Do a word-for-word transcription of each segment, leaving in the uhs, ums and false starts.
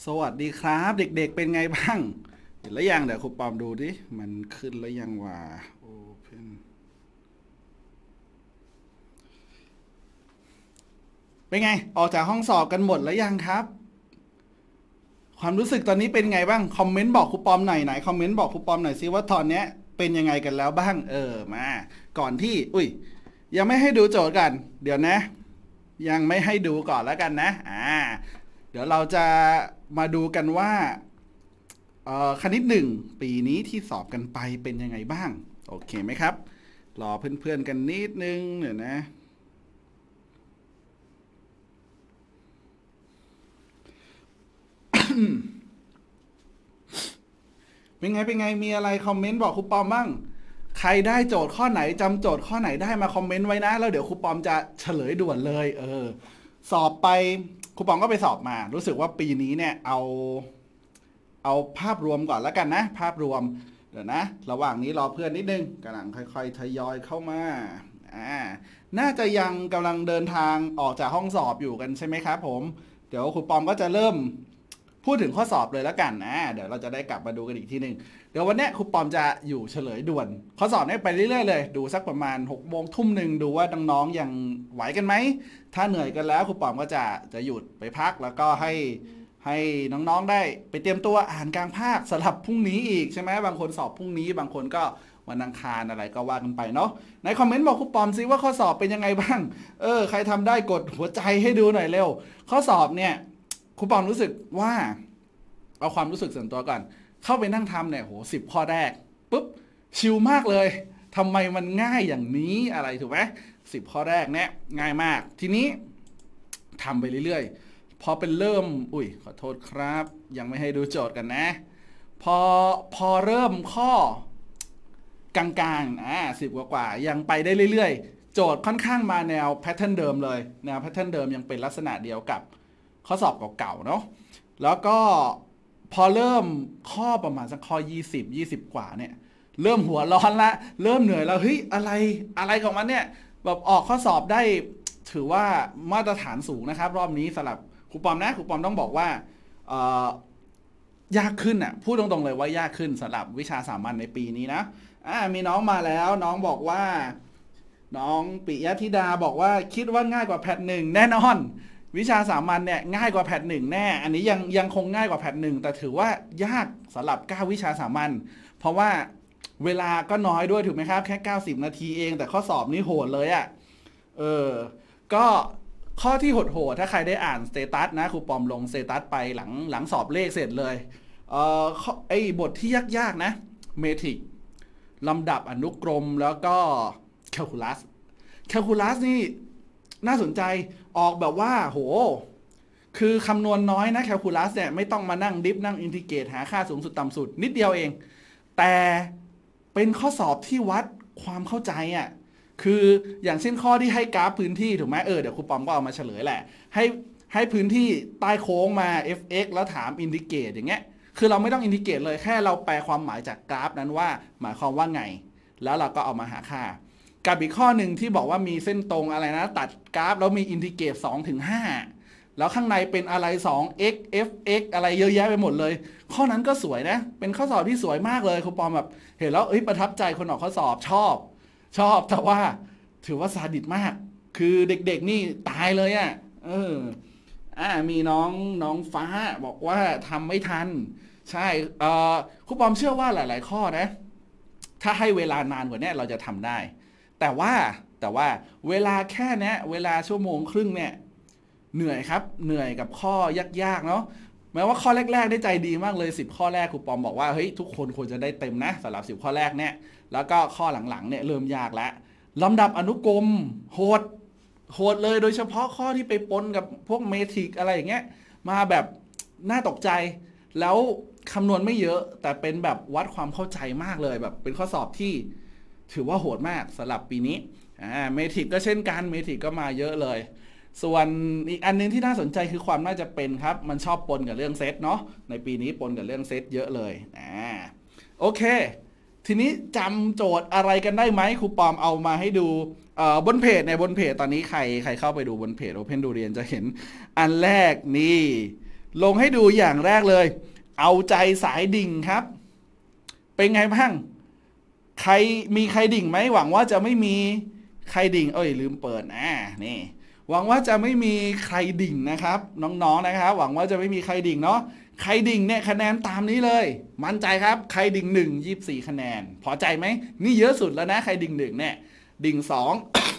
สวัสดีครับเด็กๆเป็นไงบ้างเห็นแล้วยังเดี๋ยวครูปอมดูดิมันขึ้นแล้วยังว่า Open เป็นไงออกจากห้องสอบกันหมดแล้วยังครับความรู้สึกตอนนี้เป็นไงบ้างคอมเมนต์บอกครูปอมหน่อยไหนคอมเมนต์บอกครูปอมหน่อยซิว่าตอนเนี้ยเป็นยังไงกันแล้วบ้างเออมาก่อนที่อุ้ยยังไม่ให้ดูโจทย์กันเดี๋ยวนะยังไม่ให้ดูก่อนแล้วกันนะอ่าเดี๋ยวเราจะมาดูกันว่าเอ่อคณิตหนึ่งปีนี้ที่สอบกันไปเป็นยังไงบ้างโอเคไหมครับรอเพื่อนๆกันนิดนึงเดี๋ยวนะเป็นไงเป็นไงมีอะไรคอมเมนต์บอกครูปอมบ้างใครได้โจทย์ข้อไหนจำโจทย์ข้อไหนได้มาคอมเมนต์ไว้นะแล้วเดี๋ยวครูปอมจะเฉลยด่วนเลยเออสอบไปครูปอมก็ไปสอบมารู้สึกว่าปีนี้เนี่ยเอาเอาภาพรวมก่อนแล้วกันนะภาพรวมเดี๋ยวนะระหว่างนี้รอเพื่อนนิดนึงกำลังค่อยๆทยอยเข้ามาอ่าน่าจะยังกำลังเดินทางออกจากห้องสอบอยู่กันใช่ไหมครับผมเดี๋ยวครูปอมก็จะเริ่มพูดถึงข้อสอบเลยแล้วกันนะเดี๋ยวเราจะได้กลับมาดูกันอีกทีหนึ่งเดี๋ยววันนี้ครูปอมจะอยู่เฉลยด่วนข้อสอบนี้ไปเรื่อยๆเลยดูสักประมาณหกโมงทุ่มหนึ่งดูว่าน้องๆยังไหวกันไหมถ้าเหนื่อยกันแล้วครูปอมก็จะจะหยุดไปพักแล้วก็ให้ให้น้องๆได้ไปเตรียมตัวอ่านกลางภาคสลับพรุ่งนี้อีกใช่ไหมบางคนสอบพรุ่งนี้บางคนก็วันอังคารอะไรก็ว่ากันไปเนาะในคอมเมนต์บอกครูปอมซิว่าข้อสอบเป็นยังไงบ้างเออใครทำได้กดหัวใจให้ดูหน่อยเร็วข้อสอบเนี่ยครูปอมรู้สึกว่าเอาความรู้สึกส่วนตัวก่อนเข้าไปนั่งทำเนี่ยโหสิบข้อแรกปุ๊บชิลมากเลยทำไมมันง่ายอย่างนี้อะไรถูกไหมสิบข้อแรกเนี่ยง่ายมากทีนี้ทำไปเรื่อยๆพอเป็นเริ่มอุ้ยขอโทษครับยังไม่ให้ดูโจทย์กันนะพอพอเริ่มข้อกลางๆอ่าสิบกว่าๆยังไปได้เรื่อยๆโจทย์ค่อนข้างมาแนวแพทเทิร์นเดิมเลยแนวแพทเทิร์นเดิมยังเป็นลักษณะเดียวกับข้อสอบเก่าๆเนาะแล้วก็พอเริ่มข้อประมาณสักข้อยี่สิบ ยี่สิบกว่าเนี่ยเริ่มหัวร้อนละเริ่มเหนื่อยแล้วเฮ้ยอะไรอะไรของมันเนี่ยแบบออกข้อสอบได้ถือว่ามาตรฐานสูงนะครับรอบนี้สำหรับครูปอมนะครูปอมต้องบอกว่ายากขึ้นอ่ะพูดตรงๆเลยว่ายากขึ้นสำหรับวิชาสามัญในปีนี้นะอ่ามีน้องมาแล้วน้องบอกว่าน้องปิยธิดาบอกว่าคิดว่าง่ายกว่าแพทหนึ่งแน่นอนวิชาสามัญเนี่ยง่ายกว่าแพทหนึ่งแน่อันนี้ยังยังคงง่ายกว่าแพทหนึ่งแต่ถือว่ายากสำหรับเก้าวิชาสามัญเพราะว่าเวลาก็น้อยด้วยถูกไหมครับแค่เก้าสิบนาทีเองแต่ข้อสอบนี่โหดเลยอะ่ะเออก็ข้อที่โหดๆถ้าใครได้อ่านสเตตัสนะครูปอมลงสเตตัสไปหลังหลังสอบเลขเสร็จเลยเออไอบทที่ยากๆนะเมทริกลำดับอนุกรมแล้วก็แคลคูลัสแคลคูลัสนี่น่าสนใจออกแบบว่าโหคือคำนวณน้อยนะแคลคูลัสเนี่ยไม่ต้องมานั่งดิฟนั่งอินทิเกรตหาค่าสูงสุดต่ำสุดนิดเดียวเองแต่เป็นข้อสอบที่วัดความเข้าใจอ่ะคืออย่างเช่นข้อที่ให้กราฟพื้นที่ถูกไหมเออเดี๋ยวครูปอมก็เอามาเฉลยแหละให้ให้พื้นที่ใต้โค้งมา เอฟ เอ็กซ์ แล้วถามอินทิเกรตอย่างเงี้ยคือเราไม่ต้องอินทิเกรตเลยแค่เราแปลความหมายจากกราฟนั้นว่าหมายความว่าไงแล้วเราก็เอามาหาค่ากับอีกข้อหนึ่งที่บอกว่ามีเส้นตรงอะไรนะตัดกราฟแล้วมีอินทิเกรตสองถึงห้าแล้วข้างในเป็นอะไร สอง เอ็กซ์ เอฟ เอ็กซ์ อะไรเยอะแยะไปหมดเลยข้อนั้นก็สวยนะเป็นข้อสอบที่สวยมากเลยครูปอมแบบเห็นแล้วเอ้ยประทับใจคนออกข้อสอบชอบชอบแต่ว่าถือว่าซาดิสมากคือเด็กๆนี่ตายเลยอ่ะเอออ่ามีน้องน้องฟ้าบอกว่าทำไม่ทันใช่เอ่อครูปอมเชื่อว่าหลายๆข้อนะถ้าให้เวลานานกว่านี้เราจะทำได้แต่ว่าแต่ว่าเวลาแค่เนี้ยเวลาชั่วโมงครึ่งเนี่ยเหนื่อยครับเหนื่อยกับข้อยากๆเนาะแม้ว่าข้อแรกๆได้ใจดีมากเลยสิบข้อแรกครูปอมบอกว่าเฮ้ยทุกคนควรจะได้เต็มนะสำหรับสิบข้อแรกเนี่ยแล้วก็ข้อหลังๆเนี่ยเริ่มยากแล้วลำดับอนุกรมโหดโหดเลยโดยเฉพาะข้อที่ไปปนกับพวกเมทริกอะไรอย่างเงี้ยมาแบบน่าตกใจแล้วคำนวณไม่เยอะแต่เป็นแบบวัดความเข้าใจมากเลยแบบเป็นข้อสอบที่ถือว่าโหดมากสำหรับปีนี้อ่าเมทริกก็เช่นกันเมทริกก็มาเยอะเลยส่วนอีกอันนึงที่น่าสนใจคือความน่าจะเป็นครับมันชอบปนกับเรื่องเซตเนาะในปีนี้ปนกับเรื่องเซตเยอะเลยอ่าโอเคทีนี้จำโจทย์อะไรกันได้ไหมครูปอมเอามาให้ดูบนเพจในบนเพจตอนนี้ใครใครเข้าไปดูบนเพจ Open ดูเรียนจะเห็นอันแรกนี่ลงให้ดูอย่างแรกเลยเอาใจสายดิ่งครับเป็นไงบ้างใครมีใครดิ่งไหมหวังว่าจะไม่มีใครดิ่งเอ้ยลืมเปิดอ่านี่หวังว่าจะไม่มีใครดิ่งนะครับน้องๆนะครับหวังว่าจะไม่มีใครดิ่งเนาะใครดิ่งเนี่ยคะแนนตามนี้เลยมั่นใจครับใครดิ่งหนึ่งยี่สิบสี่คะแนนพอใจไหมนี่เยอะสุดแล้วนะใครดิ่งหนึ่งเนี่ยดิ่งสอง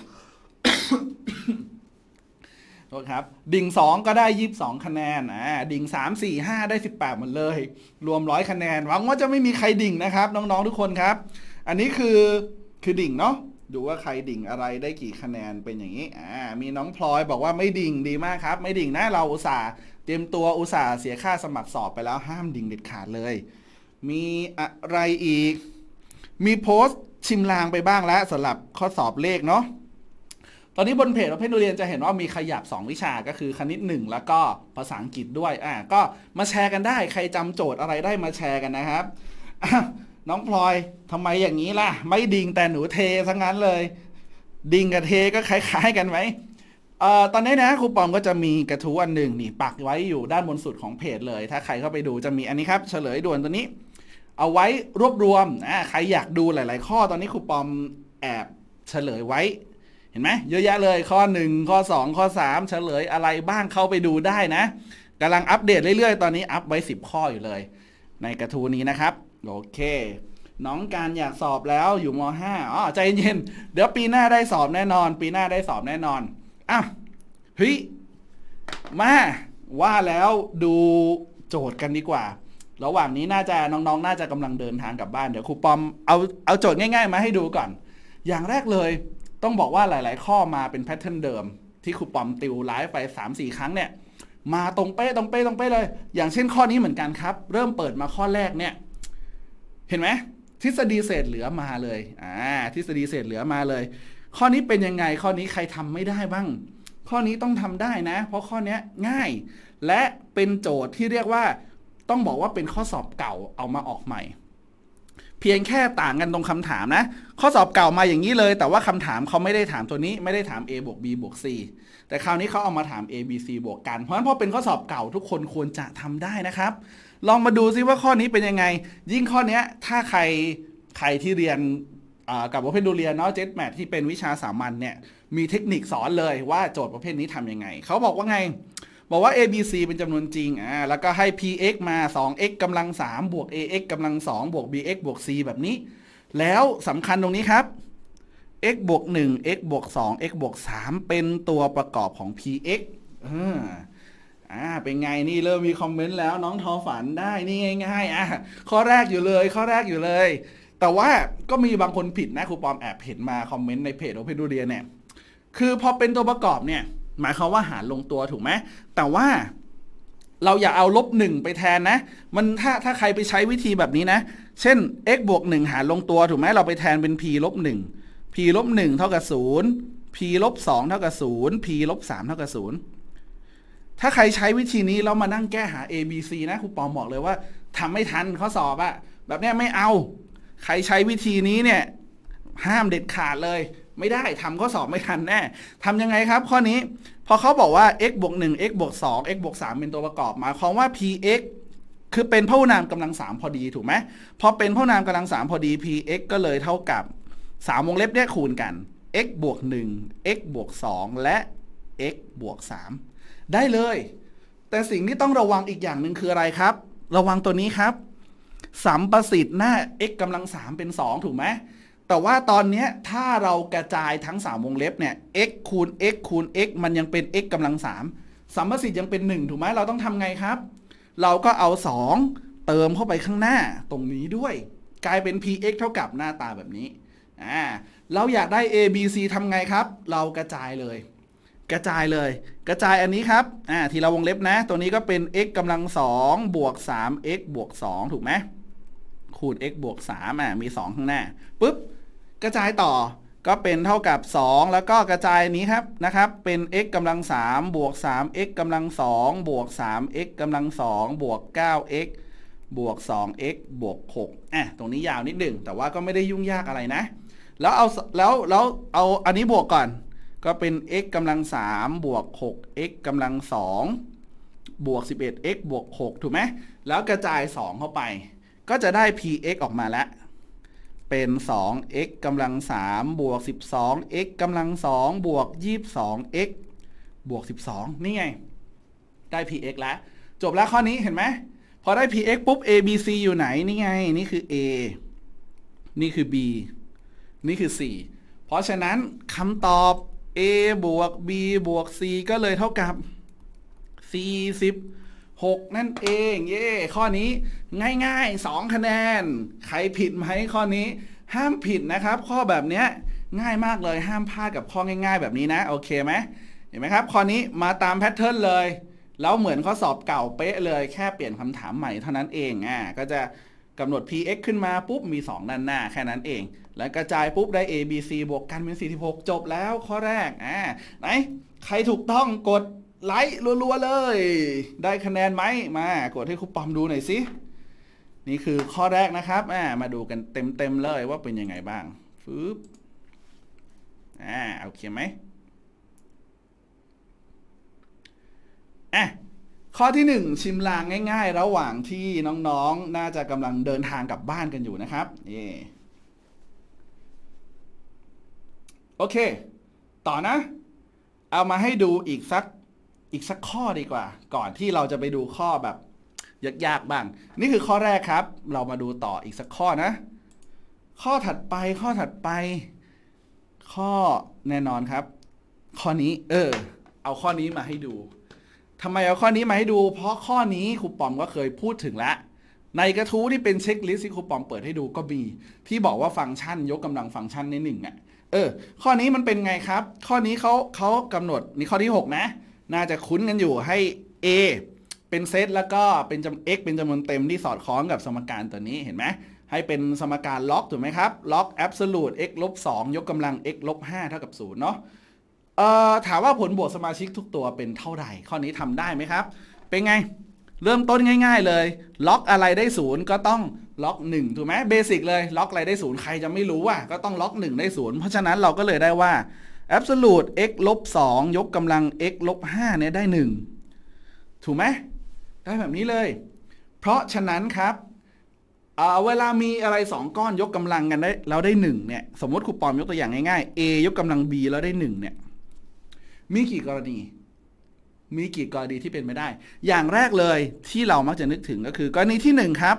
โทษครับดิ่งสองก็ได้ยี่สิบสองคะแนนอ่าดิ่งสาม สี่ ห้าได้สิบแปดหมดเลยรวมร้อยคะแนนหวังว่าจะไม่มีใครดิ่งนะครับน้องๆทุกคนครับอันนี้คือคือดิ่งเนาะดูว่าใครดิ่งอะไรได้กี่คะแนนเป็นอย่างนี้อ่ามีน้องพลอยบอกว่าไม่ดิ่งดีมากครับไม่ดิ่งนะเราอุตส่าห์เตรียมตัวอุตส่าห์เสียค่าสมัครสอบไปแล้วห้ามดิ่งเด็ดขาดเลยมีอะไรอีกมีโพสต์ชิมลางไปบ้างแล้วสำหรับข้อสอบเลขเนาะตอนนี้บนเพจเราเพจเรียนจะเห็นว่ามีขยับสองวิชาก็คือคณิตหนึ่งแล้วก็ภาษาอังกฤษด้วยอ่าก็มาแชร์กันได้ใครจำโจทย์อะไรได้มาแชร์กันนะครับน้องพลอยทำไมอย่างนี้ล่ะไม่ดิ่งแต่หนูเทซะงั้นเลยดิ่งกับเทก็คล้ายๆกันไหมเอ่อตอนนี้นะครูปอมก็จะมีกระทู้อันหนึ่งนี่ปักไว้อยู่ด้านบนสุดของเพจเลยถ้าใครเข้าไปดูจะมีอันนี้ครับเฉลยด่วนตัวนี้เอาไว้รวบรวมอ่าใครอยากดูหลายๆข้อตอนนี้ครูปอมแอบเฉลยไว้เห็นไหมเยอะแยะเลยข้อหนึ่งข้อสองข้อสามเฉลยอะไรบ้างเข้าไปดูได้นะกำลังอัปเดตเรื่อยๆตอนนี้อัปไว้สิบข้ออยู่เลยในกระทู้นี้นะครับโอเคน้องการอยากสอบแล้วอยู่ม.ห้า อ๋อใจเย็นเดี๋ยวปีหน้าได้สอบแน่นอนปีหน้าได้สอบแน่นอนอ่ะเฮ้ยมาว่าแล้วดูโจทย์กันดีกว่าระหว่างนี้น่าจะน้องๆน่าจะกำลังเดินทางกลับบ้านเดี๋ยวครูปอมเอาเอาโจทย์ง่ายๆมาให้ดูก่อนอย่างแรกเลยต้องบอกว่าหลายๆข้อมาเป็นแพทเทิร์นเดิมที่ครูปอมติวไลฟ์ไป สามสี่ ครั้งเนี่ยมาตรงเป๊ะตรงเป๊ะตรงเป๊ะเลยอย่างเช่นข้อนี้เหมือนกันครับเริ่มเปิดมาข้อแรกเนี่ยเห็นไหมทฤษฎีเศษเหลือมาเลยอ่าทฤษฎีเศษเหลือมาเลยข้อนี้เป็นยังไงข้อนี้ใครทำไม่ได้บ้างข้อนี้ต้องทำได้นะเพราะข้อนี้ง่ายและเป็นโจทย์ที่เรียกว่าต้องบอกว่าเป็นข้อสอบเก่าเอามาออกใหม่เพียงแค่ต่างกันตรงคำถามนะข้อสอบเก่ามาอย่างนี้เลยแต่ว่าคำถามเขาไม่ได้ถามตัวนี้ไม่ได้ถาม a บวก b บวก c แต่คราวนี้เขาเอามาถาม a b c บวกกันเพราะฉะนั้นพอเป็นข้อสอบเก่าทุกคนควรจะทำได้นะครับลองมาดูซิว่าข้อนี้เป็นยังไงยิ่งข้อนี้ถ้าใครใครที่เรียนกับประเภทดูเรียนเนาะเจ็ตแมทที่เป็นวิชาสามัญเนี่ยมีเทคนิคสอนเลยว่าโจทย์ประเภทนี้ทำยังไงเขาบอกว่าไงบอกว่า a b c เป็นจำนวนจริงอ่าแล้วก็ให้ px มา สอง x กำลังสามบวก ax กำลังสองบวก bx บวก c แบบนี้แล้วสำคัญตรงนี้ครับ x บวกหนึ่ง x บวกสอง x บวกสามเป็นตัวประกอบของ px อ่าอ่าเป็นไงนี่เริ่มมีคอมเมนต์แล้วน้องทอฝันได้นี่ง่ายๆอ่ะข้อแรกอยู่เลยข้อแรกอยู่เลยแต่ว่าก็มีบางคนผิดนะครูปอมแอบเห็นมาคอมเมนต์ในเพจโอเพนดูเรียนเนี่ยคือพอเป็นตัวประกอบเนี่ยหมายความว่าหารลงตัวถูกไหมแต่ว่าเราอย่าเอาลบหนึ่งไปแทนนะมันถ้าถ้าใครไปใช้วิธีแบบนี้นะเช่น x บวกหนึ่งหารลงตัวถูกไหมเราไปแทนเป็น p ลบหนึ่ง p ลบหนึ่งเท่ากับศูนย์ p ลบสองเท่ากับศูนย์ p ลบสามเท่ากับศูนย์ถ้าใครใช้วิธีนี้แล้วมานั่งแก้หา a b c นะครูปอมบอกเลยว่าทำไม่ทันข้อสอบอะแบบนี้ไม่เอาใครใช้วิธีนี้เนี่ยห้ามเด็ดขาดเลยไม่ได้ทำข้อสอบไม่ทันแน่ทำยังไงครับข้อนี้พอเขาบอกว่า x บวกหนึ่ง x บวกสอง x บวกสามเป็นตัวประกอบหมายความว่า px คือเป็นพหุนามกำลังสามพอดีถูกไหมพอเป็นพหุนามกำลังสามพอดี px ก็เลยเท่ากับสามวงเล็บเนี่ยคูณกัน x บวกหนึ่ง x บวกสองและ x บวกสามได้เลยแต่สิ่งที่ต้องระวังอีกอย่างหนึ่งคืออะไรครับระวังตัวนี้ครับสัมประสิทธิ์หน้า x กำลังสามเป็นสองถูกไหมแต่ว่าตอนนี้ถ้าเรากระจายทั้งสามวงเล็บเนี่ย x คูณ x คูณ x มันยังเป็น x กำลังสามสัมประสิทธิ์ยังเป็นหนึ่งถูกไหมเราต้องทำไงครับเราก็เอาสองเติมเข้าไปข้างหน้าตรงนี้ด้วยกลายเป็น px เท่ากับหน้าตาแบบนี้อ่าเราอยากได้ a b c ทำไงครับเรากระจายเลยกระจายเลยกระจายอันนี้ครับอ่าทีละวงเล็บนะตัวนี้ก็เป็น x กำลังสองบวก สาม x บวกสองถูกไหมคูณ x บวกสามอ่ะมีสองข้างหน้าปุ๊บกระจายต่อก็เป็นเท่ากับสองแล้วก็กระจายนี้ครับนะครับเป็น x กำลังสามบวก สาม x กำลังสองบวก สาม x กำลังสองบวก เก้า x บวก สอง x บวกหกอ่ะตรงนี้ยาวนิดหนึ่งแต่ว่าก็ไม่ได้ยุ่งยากอะไรนะแล้วเอาแล้วแล้วเอาอันนี้บวกก่อนก็เป็น x กำลังสามบวก หก x กำลังสองบวก สิบเอ็ด x บวก หก ถูกไหมแล้วกระจายสองเข้าไปก็จะได้ px ออกมาแล้วเป็น สอง x กำลัง สาม บวก สิบสอง x กำลัง สอง บวก ยี่สิบสอง x บวก สิบสอง นี่ไงได้ px แล้วจบแล้วข้อนี้เห็นไหมพอได้ px ปุ๊บ a b c อยู่ไหนนี่ไงนี่คือ a นี่คือ b นี่คือ c เพราะฉะนั้นคำตอบ a บวก b บวก c ก็เลยเท่ากับสี่สิบหกนั่นเองเย่ข้อนี้ง่ายๆสองคะแนนใครผิดไหมข้อนี้ห้ามผิดนะครับข้อแบบนี้ง่ายมากเลยห้ามพลาดกับข้อง่ายๆแบบนี้นะโอเคไหมเห็นไหมครับข้อนี้มาตามแพทเทิร์นเลยแล้วเหมือนข้อสอบเก่าเป๊ะเลยแค่เปลี่ยนคำถามใหม่เท่านั้นเองอ่าก็จะกำหนด px ขึ้นมาปุ๊บมีสองด้านหน้าแค่นั้นเองแล้วกระจายปุ๊บได้ a b c บวกกันเป็นสี่สิบหกจบแล้วข้อแรกอ่าไหนใครถูกต้องกดไลค์รัวๆเลยได้คะแนนไหมมากดให้ครูปอมดูหน่อยสินี่คือข้อแรกนะครับอ่ามาดูกันเต็มๆเลยว่าเป็นยังไงบ้างฟึบอ่าโอเคไหมอ่ะข้อที่หนึ่งชิมลางง่ายๆระหว่างที่น้องๆน่าจะกำลังเดินทางกลับบ้านกันอยู่นะครับนี่โอเคต่อนะเอามาให้ดูอีกสักอีกสักข้อดีกว่าก่อนที่เราจะไปดูข้อแบบยากๆบ้างนี่คือข้อแรกครับเรามาดูต่ออีกสักข้อนะข้อถัดไปข้อถัดไปข้อแน่นอนครับข้อนี้เออเอาข้อนี้มาให้ดูทำไมเอาข้อนี้มาให้ดูเพราะข้อนี้ครูปอมก็เคยพูดถึงแล้วในกระทู้ที่เป็นเช็คลิสต์ที่ครูปอมเปิดให้ดูก็มีที่บอกว่าฟังก์ชันยกกำลังฟังก์ชันในหนึ่งอ่ะเออข้อนี้มันเป็นไงครับข้อนี้เขาเขากำหนดนี่ข้อที่หกนะน่าจะคุ้นกันอยู่ให้ a เป็นเซตแล้วก็เป็นจำ x เป็นจำนวนเต็มที่สอดคล้องกับสมการตัวนี้เห็นไหมให้เป็นสมการล็อกถูกไหมครับล็อก absolute x ลบสองยกกำลัง x ลบห้าเท่ากับศูนย์เนาะเอ่อถามว่าผลบวกสมาชิกทุกตัวเป็นเท่าไหร่ข้อนี้ทำได้ไหมครับเป็นไงเริ่มต้นง่ายๆเลยล็อกอะไรได้ศูนย์ก็ต้องล็อกหนึ่งถูกไหมเบสิกเลยล็อกอะไรได้ศูนย์ใครจะไม่รู้อ่ะก็ต้องล็อกหนึ่งได้ศูนย์เพราะฉะนั้นเราก็เลยได้ว่า absolute x ลบสองยกกำลัง x ลบห้าเนี่ยได้หนึ่งถูกไหมได้แบบนี้เลยเพราะฉะนั้นครับเอ่อเวลามีอะไรสองก้อนยกกำลังกันได้แล้วได้หนึ่งเนี่ยสมมติครูปอมยกตัวอย่างง่ายๆ a ยกกำลัง b แล้วได้หนึ่งเนี่ยมีกี่กรณีมีกี่กรณีที่เป็นไม่ได้อย่างแรกเลยที่เรามักจะนึกถึงก็คือกรณีที่หนึ่งครับ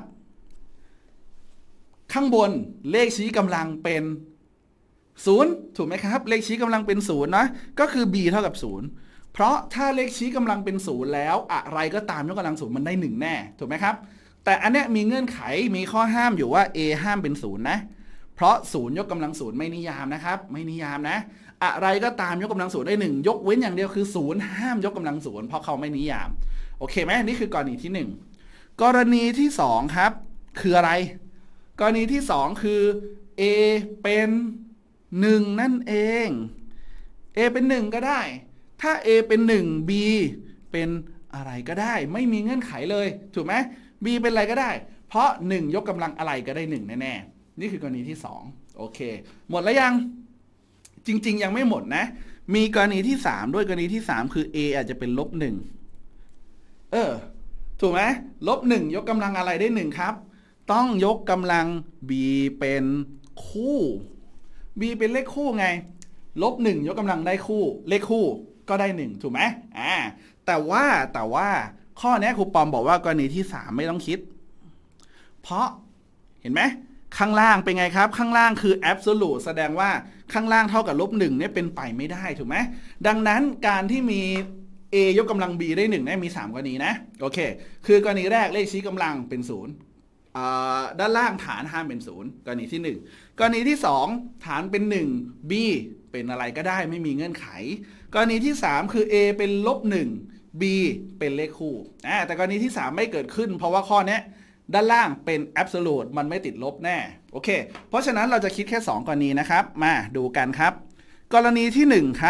ข้างบนเลขชี้กำลังเป็นศูนย์ถูกไหมครับเลขชี้กำลังเป็นศูนย์นะก็คือ b เท่ากับศูนย์เพราะถ้าเลขชี้กำลังเป็นศูนย์แล้วอะไรก็ตามยกกำลังศูนย์มันได้หนึ่งแน่ถูกไหมครับแต่อันเนี้ยมีเงื่อนไขมีข้อห้ามอยู่ว่า a ห้ามเป็นศูนย์นะเพราะศูนย์ยกกำลังศูนย์ไม่นิยามนะครับไม่นิยามนะอะไรก็ตามยกกำลังศูนย์ได้หนึ่งยกเว้นอย่างเดียวคือศูนย์ห้ามยกกำลังศูนย์เพราะเขาไม่นิยามโอเคไหมนี่คือกรณีที่หนึ่งกรณีที่สองครับคืออะไรกรณีที่สองคือ a เป็นหนึ่งนั่นเอง a เป็นหนึ่งก็ได้ถ้า a เป็นหนึ่ง b เป็นอะไรก็ได้ไม่มีเงื่อนไขเลยถูกไหม b เป็นอะไรก็ได้เพราะหนึ่งยกกำลังอะไรก็ได้หนึ่งแน่ๆนี่คือกรณีที่สองโอเคหมดแล้วยังจริงๆยังไม่หมดนะมีกรณีที่สามด้วยกรณีที่สามคือ a อาจจะเป็นลบหนึ่งเออถูกไหมลบหนึ่งยกกำลังอะไรได้หนึ่งครับต้องยกกำลัง b เป็นคู่ b เป็นเลขคู่ไงลบหนึ่งยกกำลังได้คู่เลขคู่ก็ได้หนึ่งถูกไหมอ่าแต่ว่าแต่ว่าข้อนี้ครูปอมบอกว่ากรณีที่สามไม่ต้องคิดเพราะเห็นไหมข้างล่างเป็นไงครับข้างล่างคือ absolute แสดงว่าข้างล่างเท่ากับลบหนึ่งเนี่ยเป็นไปไม่ได้ถูกไหมดังนั้นการที่มี a ยกกำลัง b ได้หนึ่งเนี่ยมีสามกรณีนะโอเคคือกรณีแรกเลขชี้กำลังเป็นศูนย์ด้านล่างฐานห้ามเป็นศูนย์กรณีที่หนึ่งกรณีที่สองฐานเป็นหนึ่ง b เป็นอะไรก็ได้ไม่มีเงื่อนไขกรณีที่สามคือ a เป็นลบหนึ่ง b เป็นเลขคู่แต่กรณีที่สามไม่เกิดขึ้นเพราะว่าข้อนี้ด้านล่างเป็น absolute มันไม่ติดลบแน่โอเคเพราะฉะนั้นเราจะคิดแค่สองกรณีนะครับมาดูกันครับกรณีที่หนึ่งครับ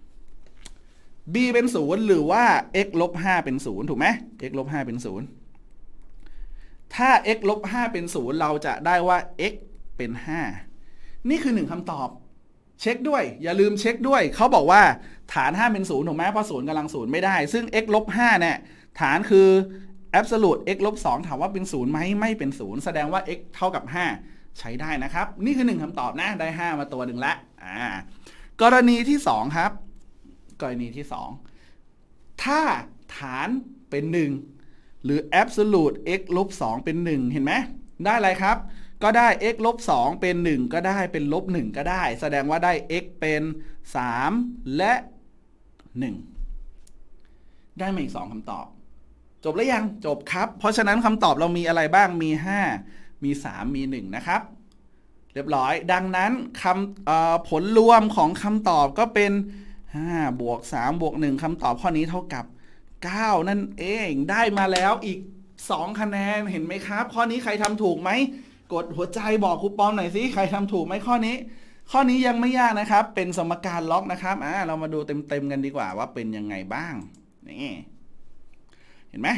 b เป็นศูนย์หรือว่า x ลบห้าเป็นศูนย์ถูกไหม x ลบห้าเป็นศูนย์ถ้า x ลบห้าเป็นศูนย์เราจะได้ว่า x เป็นห้านี่คือหนึ่งคำตอบเช็คด้วยอย่าลืมเช็คด้วยเขาบอกว่าฐานห้าเป็นศูนย์ถูกไหมเพราะศูนย์กำลังศูนย์ไม่ได้ซึ่ง x ลบห้าเนี่ยฐานคือ absolute x ลบสองถามว่าเป็นศูนย์ไหมไม่เป็นศูนย์แสดงว่า x เท่ากับห้าใช้ได้นะครับนี่คือหนึ่งคำตอบนะได้ห้ามาตัวหนึ่งละอ่ากรณีที่สองครับกรณีที่สองถ้าฐานเป็นหนึ่งหรือ absolute x ลบสองเป็นหนึ่งเห็นไหมได้อะไรครับก็ได้ x ลบสองเป็นหนึ่งก็ได้เป็นลบหนึ่งก็ได้แสดงว่าได้ x เป็นสามและหนึ่งได้มาอีกสองคำตอบจบแล้วยังจบครับเพราะฉะนั้นคำตอบเรามีอะไรบ้างมีห้ามีสามมีหนึ่งนะครับเรียบร้อยดังนั้นคำผลรวมของคำตอบก็เป็นห้าบวกสามบวกหนึ่งคำตอบข้อนี้เท่ากับเก้านั่นเองได้มาแล้วอีกสองคะแนนเห็นไหมครับข้อนี้ใครทำถูกไหมกดหัวใจบอกครูปอมหน่อยสิใครทำถูกไหมข้อนี้ข้อนี้ยังไม่ยากนะครับเป็นสมการล็อกนะครับอ่าเรามาดูเต็มๆกันดีกว่าว่าเป็นยังไงบ้างนี่เห็นไหม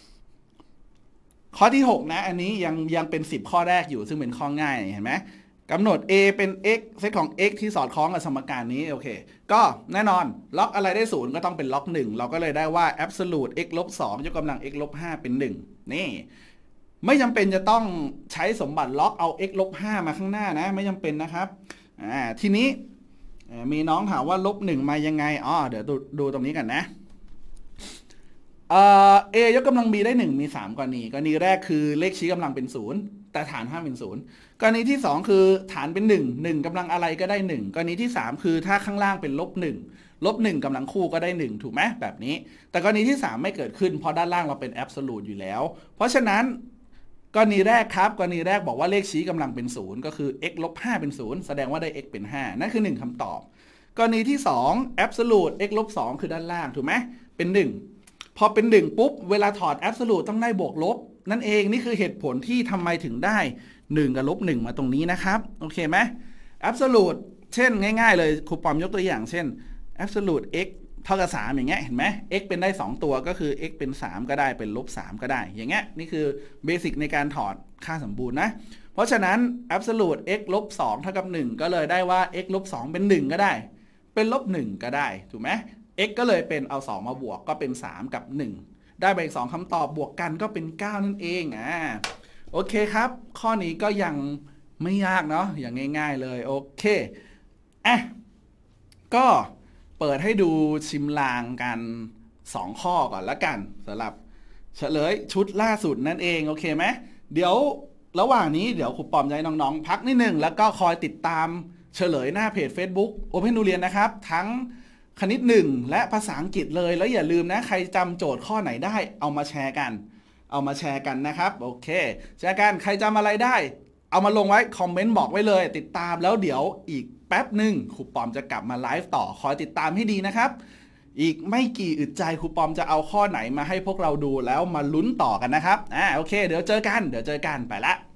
ข้อที่หกนะอันนี้ยังยังเป็นสิบข้อแรกอยู่ซึ่งเป็นข้อง่ายเห็นไหมกำหนด a เป็น x เซตของ x ที่สอดคล้องกับสมการนี้โอเคก็แน่นอนล็อกอะไรได้ศูนย์ก็ต้องเป็นล็อกหนึ่งเราก็เลยได้ว่า absolute x ลบสองยกกำลัง x ลบห้าเป็นหนึ่งนี่ไม่จำเป็นจะต้องใช้สมบัติล็อกเอา x ลบห้ามาข้างหน้านะไม่จำเป็นนะครับอ่าทีนี้มีน้องถามว่าลบหนึ่งมายังไงอ๋อเดี๋ยวดูดูตรงนี้กันนะเอ่อ a ยกกำลัง b ได้หนึ่งมีสามกรณีกรณีแรกคือเลขชี้กำลังเป็นศูนย์แต่ฐานห้ามเป็นศูนย์กรณีที่สองคือฐานเป็นหนึ่ง หนึ่งกำลังอะไรก็ได้หนึ่งกรณีที่สามคือถ้าข้างล่างเป็นลบหนึ่งลบหนึ่งกำลังคู่ก็ได้หนึ่งถูกไหมแบบนี้แต่กรณีที่สามไม่เกิดขึ้นเพราะด้านล่างเราเป็น absolute อยู่แล้วเพราะฉะนั้นกรณีแรกครับกรณีแรกบอกว่าเลขชี้กำลังเป็นศูนย์ก็คือ x ลบห้าเป็นศูนย์แสดงว่าได้ x เป็นห้านั่นคือหนึ่งคำตอบกรณีที่สอง absolute x ลบสองคือด้านล่างถูกไหมเป็นหนึ่งพอเป็นหนึ่งปุ๊บเวลาถอด absolute ต้องได้บวกลบนั่นเองนี่คือเหตุผลที่ทำไมถึงได้หนึ่งกับลบหนึ่งมาตรงนี้นะครับโอเคไหม absolute เช่นง่ายๆเลยครูปอมยกตัวอย่างเช่น absolute x เท่ากับสามอย่างเงี้ยเห็นไหม x เป็นได้สองตัวก็คือ x เป็นสามก็ได้เป็นลบสามก็ได้อย่างเงี้ยนี่คือเบสิกในการถอดค่าสมบูรณ์นะเพราะฉะนั้น absolute x ลบสองเท่ากับหนึ่งก็เลยได้ว่า x ลบสองเป็นหนึ่งก็ได้เป็นลบหนึ่งก็ได้ถูกไหม x ก็เลยเป็นเอาสองมาบวกก็เป็นสามกับหนึ่งได้ไปอีกสองคำตอบบวกกันก็เป็นเก้านั่นเองอ่าโอเคครับข้อนี้ก็ยังไม่ยากเนาะอย่างง่ายๆเลยโอเคอ่ะก็เปิดให้ดูชิมลางกันสองข้อก่อนละกันสำหรับเฉลยชุดล่าสุดนั่นเองโอเคไหมเดี๋ยวระหว่างนี้เดี๋ยวครูปอมจะให้น้องๆพักนิดนึงแล้วก็คอยติดตามเฉลยหน้าเพจ Facebook Open ดูเรียนนะครับทั้งคณิตหนึ่งและภาษาอังกฤษเลยแล้วอย่าลืมนะใครจำโจทย์ข้อไหนได้เอามาแชร์กันเอามาแชร์กันนะครับโอเคแชร์กันใครจำอะไรได้เอามาลงไว้คอมเมนต์บอกไว้เลยติดตามแล้วเดี๋ยวอีกแป๊บหนึ่งครูปอมจะกลับมาไลฟ์ต่อคอยติดตามให้ดีนะครับอีกไม่กี่อึดใจครูปอมจะเอาข้อไหนมาให้พวกเราดูแล้วมาลุ้นต่อกันนะครับอ่าโอเคเดี๋ยวเจอกันเดี๋ยวเจอกันไปละ